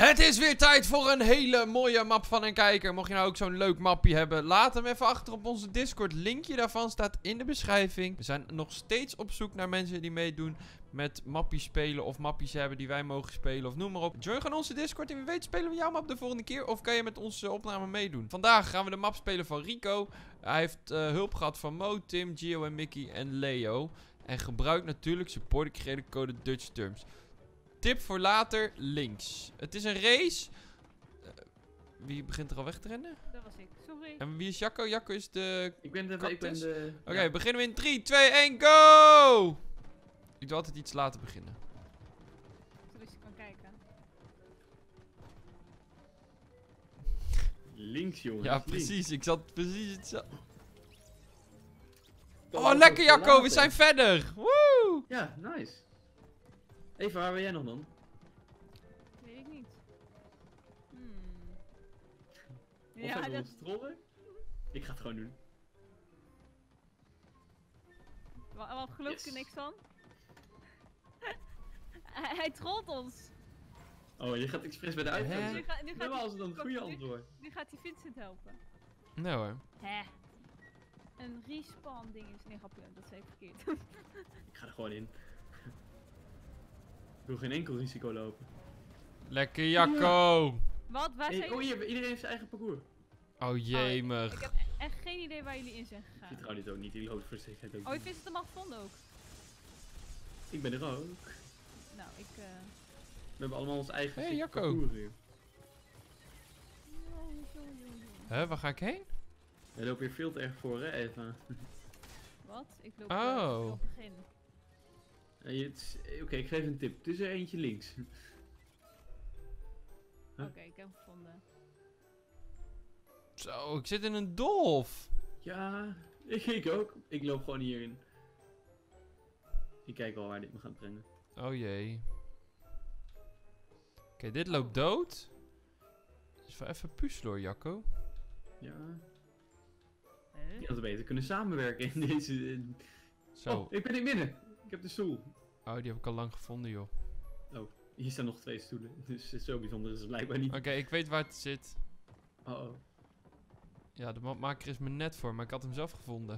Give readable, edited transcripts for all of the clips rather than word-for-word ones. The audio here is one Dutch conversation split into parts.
Het is weer tijd voor een hele mooie map van een kijker. Mocht je nou ook zo'n leuk mapje hebben, laat hem even achter op onze Discord. Linkje daarvan staat in de beschrijving. We zijn nog steeds op zoek naar mensen die meedoen met mappies spelen of mappies hebben die wij mogen spelen of noem maar op. Join gewoon onze Discord en wie weet spelen we jouw map de volgende keer of kan je met onze opname meedoen. Vandaag gaan we de map spelen van Rico. Hij heeft hulp gehad van Mo, Tim, Gio en Mickey en Leo. En gebruikt natuurlijk support creator code Dutch Terms. Tip voor later, links. Het is een race. Wie begint er al weg te rennen? Dat was ik, sorry. En wie is Jacco? Jacco is de... Ik ben de... Oké, beginnen we in 3, 2, 1, go! Ik doe altijd iets later beginnen. Zodat je kan kijken. Links, jongens. Ja, links. precies. Ik zat precies hetzelfde. Dat Oh, was lekker ook Jacco. We later. zijn verder. Woe! Ja, nice. Even, waar ben jij nog dan? Weet ik niet. Of Ja, hebben we dat... ons trollen? Ik ga het gewoon doen. Wat geloof ik er Yes. niks van? Hij trolt ons. Oh, je gaat expres bij de Hè? uitgang. Nu gaat Normaal is het dan het goede nu- antwoord. Nu gaat hij Vincent helpen. Nou hoor. Hè? Een respawn ding is... Nee, grapje, dat is even verkeerd. Ik ga er gewoon in. Ik wil geen enkel risico lopen. Lekker Jacco. Wat? Waar zijn Hey, oh, jullie? hier, iedereen heeft zijn eigen parcours. Oh Ik jemig. heb echt geen idee waar jullie in zijn Ik gegaan. vertrouw dit ook niet, die hoofd voor de zekerheid ook Oh, je niet. vindt het hem al gevonden ook? Ik ben er ook. Nou, ik... We hebben allemaal ons eigen Hey, stuk Jacco. parcours hier. Hè, waar ga ik heen? We lopen hier veel te erg voor, hè, Eva. Wat? Ik loop Oh. op het begin. Oké, ik geef een tip. Het is er eentje links. Huh? Oké, ik heb hem gevonden. Zo, ik zit in een dolf. Ja, ik ook. Ik loop gewoon hierin. Ik kijk al waar dit me gaat brengen. Oh jee. Oké, dit loopt dood. Dus wel even puzzelen hoor, Jacco. Ja, Huh? die hadden beter kunnen samenwerken in deze... Zo. Oh, ik ben in midden. Ik heb de stoel. Oh, die heb ik al lang gevonden, joh. Hier staan nog 2 stoelen. Dus zo bijzonder is het blijkbaar niet. Oké, ik weet waar het zit. Oh, oh. Ja, de mapmaker is me net voor, maar ik had hem zelf gevonden.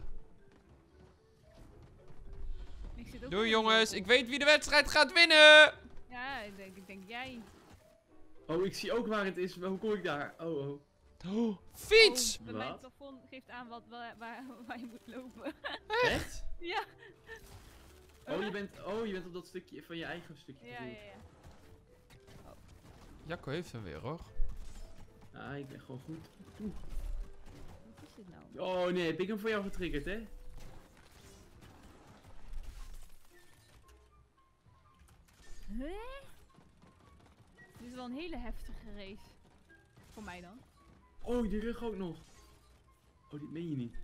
Ik zit ook Doei in jongens, een ik weet wie de wedstrijd gaat winnen! Ja, ik denk jij. Oh, ik zie ook waar het is. Maar hoe kom ik daar? Oh, oh. Oh, fiets! Oh, bij mijn Wat? plafond geeft aan waar je moet lopen. Echt? Ja. Oh, je bent op dat stukje van je eigen stukje. Ja, gevoeld. ja, ja. Jacco heeft hem weer, hoor. Ah, ik ben gewoon goed. Wat is dit nou? Oh nee, heb ik hem voor jou getriggerd, hè? Huh? Dit is wel een hele heftige race. Voor mij dan. Oh, die rug ook nog. Oh, dit meen je niet.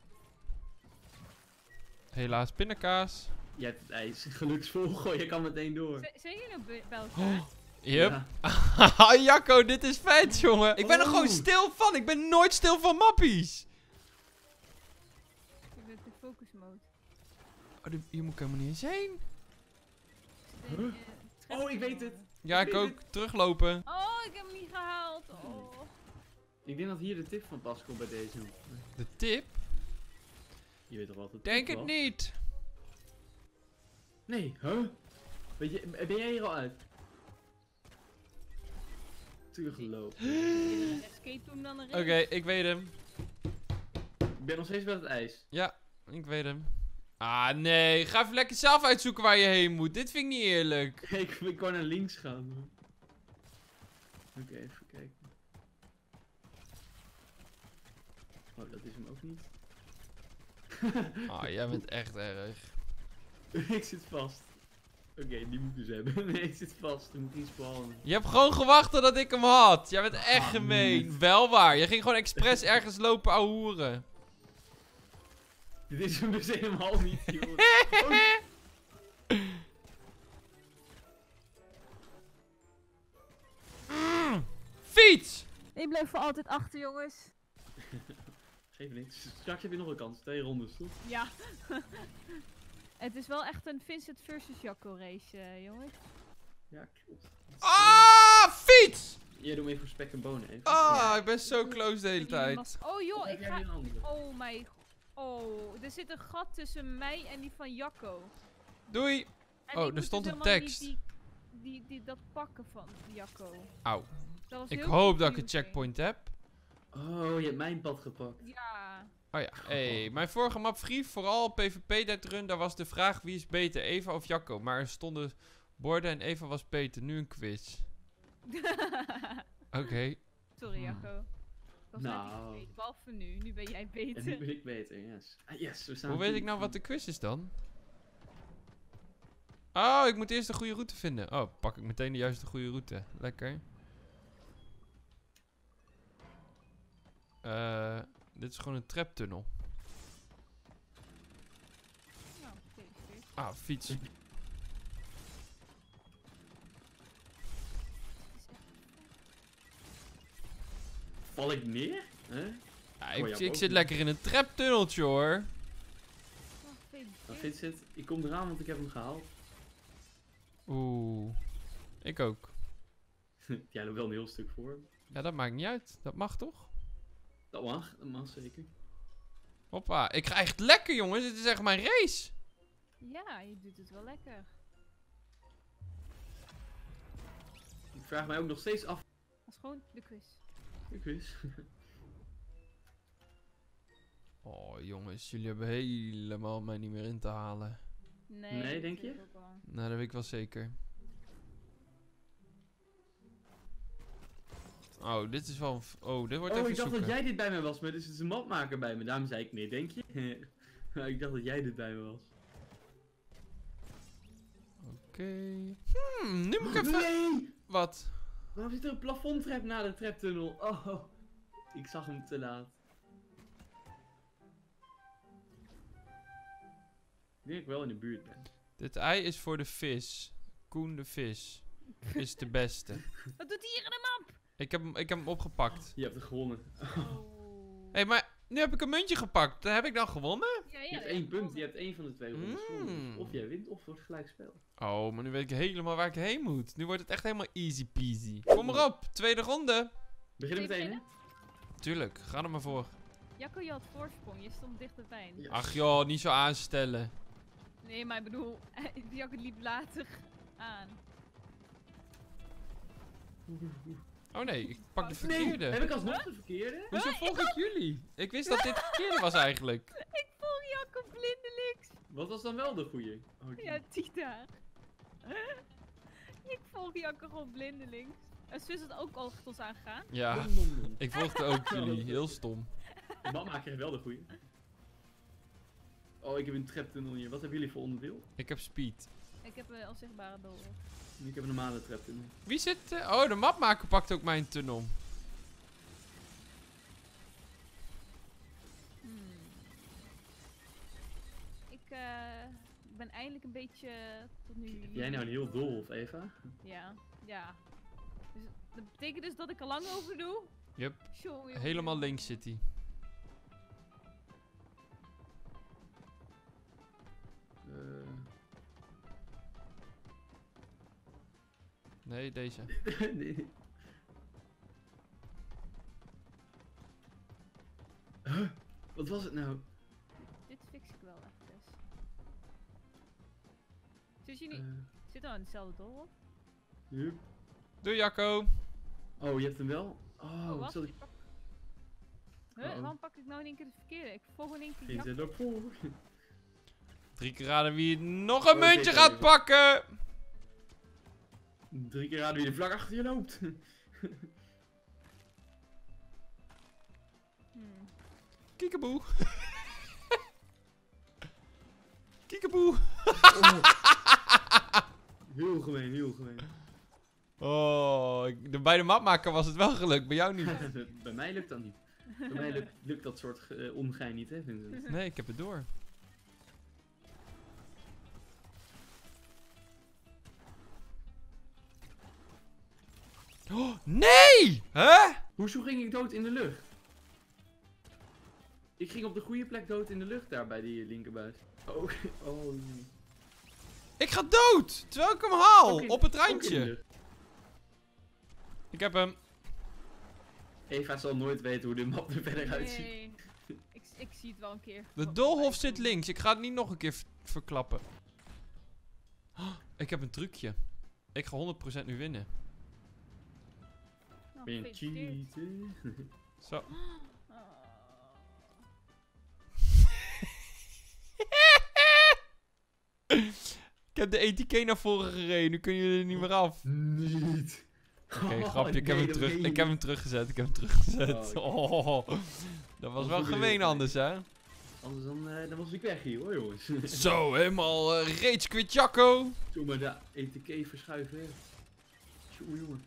Helaas, pindakaas. Jij hebt het ijs geluksvol. Gooi, je kan meteen door. Zijn jullie ook bij elkaar? Yep. Ja. Jacco, dit is vet, jongen. Ik ben er gewoon Oh. stil van. Ik ben nooit stil van mappies. Ik ben in focus mode. Oh, hier moet ik helemaal niet eens heen. Ik zit in, Huh? Oh, ik weet trapdoor. het. Ja, ik weet ook. Teruglopen. Oh, ik heb hem niet gehaald. Oh. Ik denk dat hier de tip van pas komt bij deze. De tip? Je weet toch wat het Denk tip het was? niet. Nee, huh? Ben jij hier al uit? Teruggelopen. Een escape room dan een race. Oké, ik weet hem. Ik ben nog steeds bij het ijs. Ja, ik weet hem. Ah, nee. Ga even lekker zelf uitzoeken waar je heen moet. Dit vind ik niet eerlijk. Ik kon naar links gaan. Oké, even kijken. Oh, dat is hem ook niet. Ah, jij bent echt erg. Ik zit vast. Oké, die moet ik dus hebben. Nee, ik zit vast. Er moet iets spawnen. Je hebt gewoon gewacht totdat ik hem had. Jij bent echt Ah, gemeen. niet. Wel waar. Je ging gewoon expres ergens lopen ouwehoeren. Dit is hem dus helemaal niet, joh. Oh, Fiets! Ik blijf voor altijd achter, jongens. geef niks. Straks heb je nog een kans. 2 rondes, toch? Ja. Het is wel echt een Vincent versus Jacco race, jongens. Ja, klopt. Ah, fiets! alleen voor spek en bonen even. Ah, ik ben zo close de hele Jullie tijd. mas- Oh Of joh, heb ik jij ga... nu een andere? Oh mijn... Oh, er zit een gat tussen mij en die van Jacco. Doei. En Oh, ik er moet stond dus een helemaal tekst. Dat pakken van Jacco. Auw. Dat was Ik heel hoop dat ik een confusing. checkpoint heb. Oh, je hebt mijn pad gepakt. Ja. Oh ja, hey, mijn vorige map Vrief, vooral PvP Dead Run, daar was de vraag wie is beter, Eva of Jacco. Maar er stonden borden en Eva was beter. Nu een quiz. Oké. Sorry Jacco. Ik was net Nou. niet beter, behalve nu. Nu ben jij En nu beter. ben ik beter, yes. Ah, yes, we staan Hoe weet ik nou wat de quiz is dan? Oh, ik moet eerst de goede route vinden. Oh, pak ik meteen de juiste goede route. Lekker. Dit is gewoon een traptunnel. Nou, gefeliciteerd. Ah, fiets. Val ik neer? Huh? Ja, Oh, ik ja, ook zit niet. lekker in een traptunneltje hoor. Oh, Nou, gefeliciteerd. Vincent, ik kom eraan want ik heb hem gehaald. Oeh. Ik ook. Jij loopt wel een heel stuk voor. Ja, dat maakt niet uit. Dat mag toch? Dat mag zeker. Hoppa. Ik ga echt lekker jongens. Dit is echt mijn race. Ja, je doet het wel lekker. Ik vraag mij ook nog steeds af. Dat is gewoon de quiz. De quiz. Oh jongens, jullie hebben helemaal mij niet meer in te halen. Nee, dat denk je? weet ik ook wel. Nou, dat weet ik wel zeker. Oh, dit is wel een... Oh, dit wordt Oh, even ik dacht zoeken. dat jij dit bij me was, maar er is een mapmaker bij me. Daarom zei ik nee, denk je? Maar ik dacht dat jij dit bij me was. Oké. Nu moet ik even... Nee! Wat? Waarom zit er een plafondtrap na de traptunnel? Oh, ik zag hem te laat. Ik denk dat ik wel in de buurt ben. Dit ei is voor de vis. Koen de vis. Is de beste. Wat doet hij hier in de map? Ik heb hem opgepakt. Je hebt het gewonnen. Oh. Hé, maar nu heb ik een muntje gepakt. Heb ik dan gewonnen? Ja, Je hebt 1 punt, je hebt 1 van de 2 rondes gewonnen. Of jij wint of het wordt gelijk spel. Oh, maar nu weet ik helemaal waar ik heen moet. Nu wordt het echt helemaal easy peasy. Kom maar op, tweede ronde. Beginnen meteen, hè? Tuurlijk, ga er maar voor. Jacco, je had voorsprong. Je stond dichterbij. Ja. Ach joh, niet zo aanstellen. Nee, maar ik bedoel, Jacco liep later aan. Oh nee, ik pak de Nee, verkeerde. heb ik alsnog de verkeerde? Hoezo volg ik jullie? Ik wist dat dit de verkeerde was eigenlijk. Ik volg Jacco blindelings. Wat was dan wel de goeie? Oh, die. Ja, Tita. Ik volg Jacco gewoon blindelings. En Sus had ook al achter ons aangegaan. Ja, Nom, nom, nom. ik volgde ook jullie. Heel stom. De mapmaker heeft wel de goeie. Oh, ik heb een traptunnel hier. Wat hebben jullie voor onderdeel? Ik heb speed. Ik heb een onzichtbare doolhof. Ik heb een normale traptunnel. Wie zit... oh, de mapmaker pakt ook mijn tunnel. Ik ben eindelijk een beetje tot nu... Heb jij nou een heel doolhof, Eva? Ja, ja. Dus, dat betekent dus dat ik er lang over doe? Yep. Jongen, Helemaal jongen. links zit hij. Nee, deze. Nee. Huh? Wat was het nou? Dit fix ik wel even. Dus jullie Eh, zitten al in dezelfde doolhof? hup. Doei Jacco. Oh, je hebt hem wel? Oh, wat? zal ik... Huh, Uh-oh. waarom pak ik nou in één keer de verkeerde? Ik volg in één keer Geen Jacco. zin ervoor. 3 keer raden wie nog een Oh, muntje deze gaat even. pakken. 3 keer raden wie de vlag achter je loopt. Kiekeboe. Kiekeboe. Oh. Heel gemeen, heel gemeen. Oh, bij de mapmaker was het wel gelukt, bij jou niet. Bij mij lukt dat niet. Bij mij lukt dat soort ongein niet, hè, Vincent? Nee, ik heb het door. Oh, nee! Hè? Hoezo ging ik dood in de lucht? Ik ging op de goede plek dood in de lucht daar bij die linkerbuis. Oh, oh nee. Ik ga dood! Terwijl ik hem haal! Ook in- op het ook in de randje. lucht. Ik heb hem. Eva zal nooit weten hoe de map er verder uitziet. Nee. Ik zie het wel een keer. De doolhof zit links. Ik ga het niet nog een keer verklappen. Oh, ik heb een trucje. Ik ga 100% nu winnen. Nou, Ben je een gefeliciteerd. cheater? Zo. Oh. Ik heb de ETK naar voren gereden. Nu kunnen jullie er niet meer af. Niet. Oké, Oh, grapje. Ik heb nee, hem dat terug. meen je Ik heb hem niet. teruggezet. Ik heb hem teruggezet. Oh, Oh, dat was Dat wel is gemeen weer- anders, hè? Anders dan was ik weg hier hoor jongens. Zo, helemaal rage quit Jacco. Zo maar de ETK verschuiven. Jongen, jongen.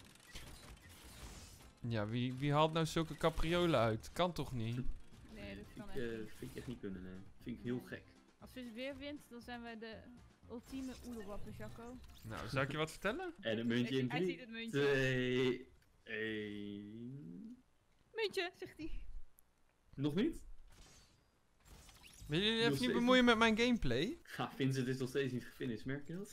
Ja, wie haalt nou zulke capriolen uit? Kan toch niet? Nee, dat kan Ik, echt niet. vind ik echt niet kunnen, nee. Vind ik heel gek. Als we het weer wint, dan zijn wij de ultieme oelewappen, Jacco. Nou, zal ik je wat vertellen? En een muntje in Hij ziet 3, het muntje. 2, 1. Muntje, zegt hij. Nog niet? Wil jullie Nog even niet steeds bemoeien met mijn gameplay? Ja, Vincent is nog steeds niet gefinished, merk je dat?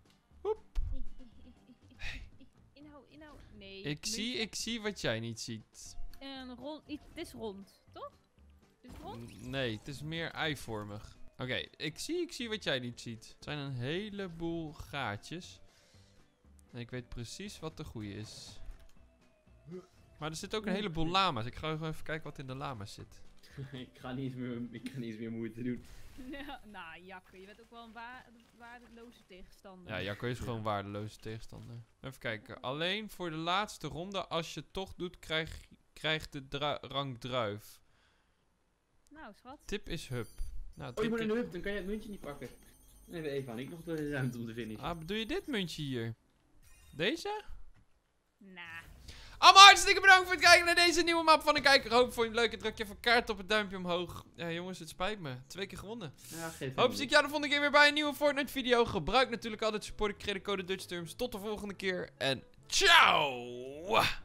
Inhoud. Nee. Ik zie wat jij niet ziet. Het is rond, toch? Is het rond? Nee, het is meer eivormig. Oké, ik zie wat jij niet ziet. Het zijn een heleboel gaatjes. En ik weet precies wat de goede is. Maar er zit ook een heleboel lama's. Ik ga gewoon even kijken wat in de lama's zit. ik ga niet eens meer moeite doen. Ja, nou, Jacco, je bent ook wel een waardeloze tegenstander. Ja, Jacco is gewoon waardeloze tegenstander. Even kijken. Alleen voor de laatste ronde, als je het toch doet, krijgt de rang druif. Nou, schat. Tip is hub. Nou, Oh, je moet tip- in de hub, dan kan je het muntje niet pakken. Dan hebben Eva en ik nog de ruimte om te finishen. Ah, bedoel je dit muntje hier? Deze? Nah. Allemaal hartstikke bedankt voor het kijken naar deze nieuwe map van de kijker. Hoop vond je het leuk en druk je even kaart op het duimpje omhoog. Ja jongens, het spijt me. 2 keer gewonnen. Ja, geef Hoop zie ik jou de volgende keer weer bij een nieuwe Fortnite video. Gebruik natuurlijk altijd support creditcode Dutch Terms. Tot de volgende keer en ciao!